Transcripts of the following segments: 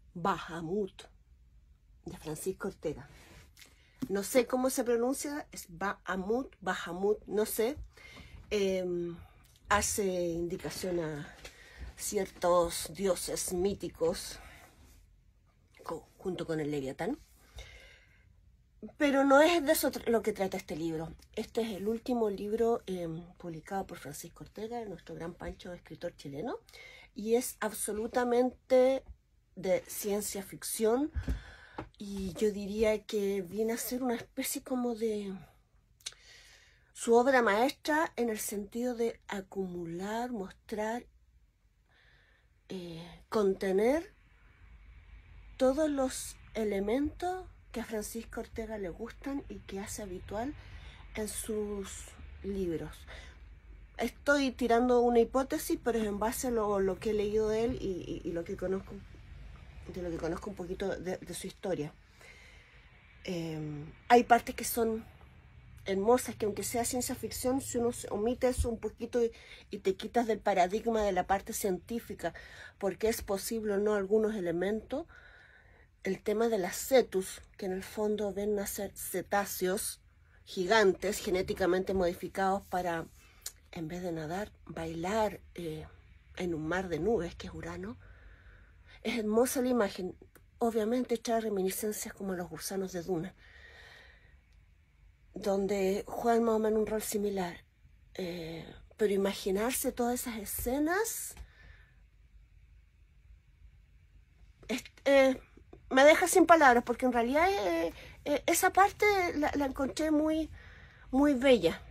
Bahamut, de Francisco Ortega. No sé cómo se pronuncia, es Bahamut, no sé. Hace indicación a ciertos dioses míticos junto con el Leviatán. Pero no es de eso lo que trata este libro. Este es el último libro publicado por Francisco Ortega, nuestro gran Pancho, escritor chileno, y es absolutamente de ciencia ficción, y yo diría que viene a ser una especie como de su obra maestra en el sentido de acumular, mostrar, contener todos los elementos que a Francisco Ortega le gustan y que hace habitual en sus libros. Estoy tirando una hipótesis, pero es en base a lo que he leído de él y lo que conozco, de lo que conozco un poquito de su historia. Hay partes que son hermosas, que aunque sea ciencia ficción, si uno omite eso un poquito y te quitas del paradigma de la parte científica, porque es posible o no algunos elementos, el tema de las cetus, que en el fondo ven nacer cetáceos gigantes genéticamente modificados para, en vez de nadar, bailar en un mar de nubes, que es Urano. Es hermosa la imagen, obviamente hecha de reminiscencias como los gusanos de Duna, donde juegan más o menos un rol similar. Pero imaginarse todas esas escenas me deja sin palabras, porque en realidad esa parte la encontré muy, muy bella.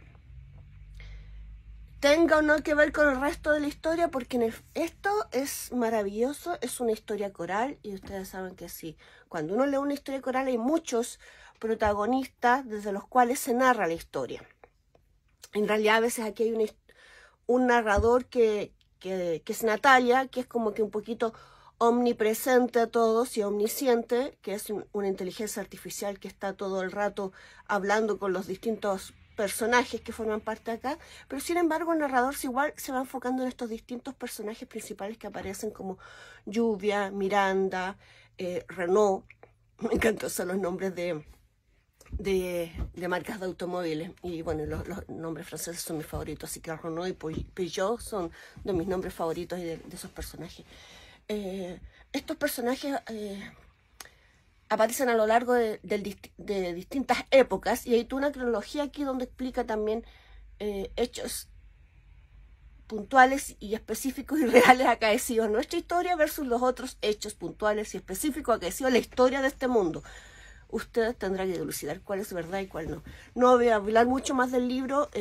Tenga o no que ver con el resto de la historia, porque esto es maravilloso, es una historia coral, y ustedes saben que sí, cuando uno lee una historia coral hay muchos protagonistas desde los cuales se narra la historia. En realidad a veces aquí hay un narrador que es Natalia, que es como que un poquito omnipresente a todos y omnisciente, que es una inteligencia artificial que está todo el rato hablando con los distintos personajes que forman parte de acá, pero sin embargo el narrador igual se va enfocando en estos distintos personajes principales que aparecen, como Lluvia, Miranda, Renault. Me encantan son los nombres de marcas de automóviles, y bueno, los nombres franceses son mis favoritos, así que Renault y Peugeot son de mis nombres favoritos y de esos personajes. Estos personajes aparecen a lo largo de distintas épocas, y hay toda una cronología aquí donde explica también hechos puntuales y específicos y reales acaecidos en nuestra historia versus los otros hechos puntuales y específicos acaecidos en la historia de este mundo. Ustedes tendrán que dilucidar cuál es verdad y cuál no. No voy a hablar mucho más del libro.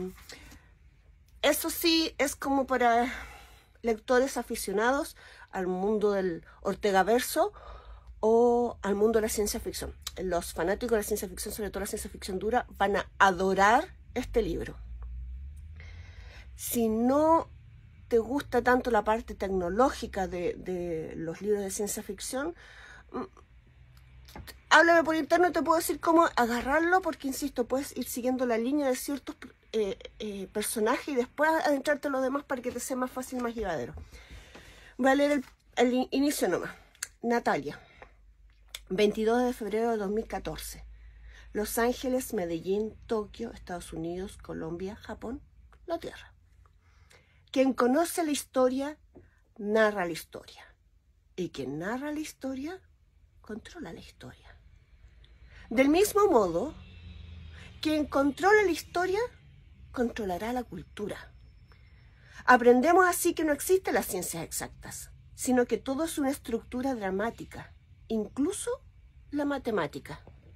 Eso sí, es como para lectores aficionados al mundo del Ortegaverso o al mundo de la ciencia ficción. Los fanáticos de la ciencia ficción, sobre todo la ciencia ficción dura, van a adorar este libro. Si no te gusta tanto la parte tecnológica de los libros de ciencia ficción, háblame por interno y te puedo decir cómo agarrarlo, porque insisto, puedes ir siguiendo la línea de ciertos personajes y después adentrarte en lo demás para que te sea más fácil y más llevadero. Voy a leer el inicio nomás. Natalia, 22 de febrero de 2014. Los Ángeles, Medellín, Tokio, Estados Unidos, Colombia, Japón, la Tierra. Quien conoce la historia, narra la historia. Y quien narra la historia, controla la historia. Del mismo modo, quien controla la historia, controlará la cultura. Aprendemos así que no existen las ciencias exactas, sino que todo es una estructura dramática, incluso la matemática.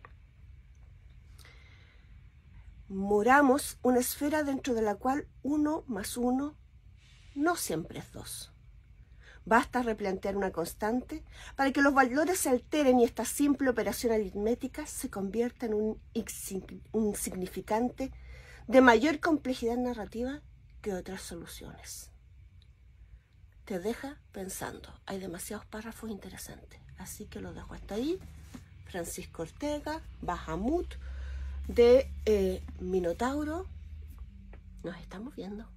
Moramos una esfera dentro de la cual 1 más 1 no siempre es 2. Basta replantear una constante para que los valores se alteren y esta simple operación aritmética se convierta en un significante de mayor complejidad narrativa que otras soluciones. Te deja pensando. Hay demasiados párrafos interesantes, así que lo dejo hasta ahí. Francisco Ortega, Bahamut, de Minotauro. Nos estamos viendo.